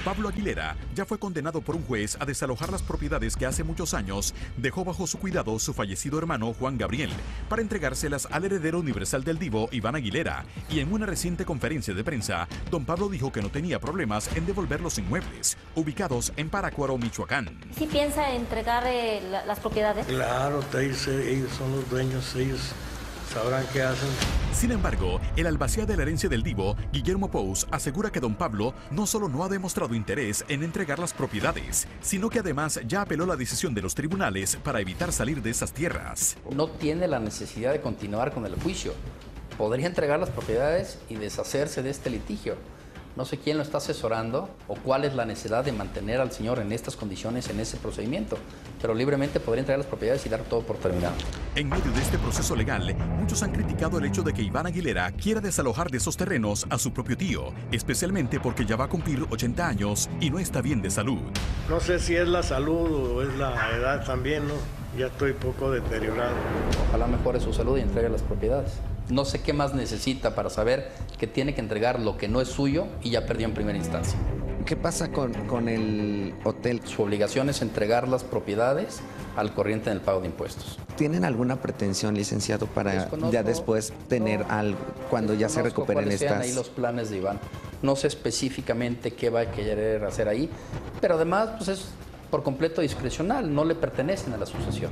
Pablo Aguilera ya fue condenado por un juez a desalojar las propiedades que hace muchos años dejó bajo su cuidado su fallecido hermano Juan Gabriel para entregárselas al heredero universal del divo Iván Aguilera. Y en una reciente conferencia de prensa, don Pablo dijo que no tenía problemas en devolver los inmuebles ubicados en Parácuaro, Michoacán. ¿Sí piensa entregar las propiedades? Claro, ellos son los dueños, ellos sabrán qué hacen. Sin embargo, el albacea de la herencia del divo, Guillermo Pous, asegura que don Pablo no solo no ha demostrado interés en entregar las propiedades, sino que además ya apeló la decisión de los tribunales para evitar salir de esas tierras. No tiene la necesidad de continuar con el juicio. Podría entregar las propiedades y deshacerse de este litigio. No sé quién lo está asesorando o cuál es la necesidad de mantener al señor en estas condiciones, en ese procedimiento, pero libremente podría entregar las propiedades y dar todo por terminado. En medio de este proceso legal, muchos han criticado el hecho de que Iván Aguilera quiera desalojar de esos terrenos a su propio tío, especialmente porque ya va a cumplir 80 años y no está bien de salud. No sé si es la salud o es la edad también, ¿no? Ya estoy poco deteriorado. Ojalá mejore su salud y entregue las propiedades. No sé qué más necesita para saber que tiene que entregar lo que no es suyo y ya perdió en primera instancia. ¿Qué pasa con el hotel? Su obligación es entregar las propiedades al corriente en el pago de impuestos. ¿Tienen alguna pretensión, licenciado, para ya después tener algo cuando ya se recuperen estas? Sean ahí los planes de Iván. No sé específicamente qué va a querer hacer ahí, pero además pues es por completo discrecional, no le pertenecen a la sucesión.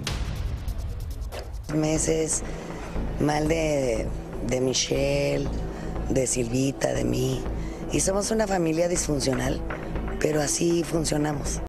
Meses mal de Michelle, de Silvita, de mí. Y somos una familia disfuncional, pero así funcionamos.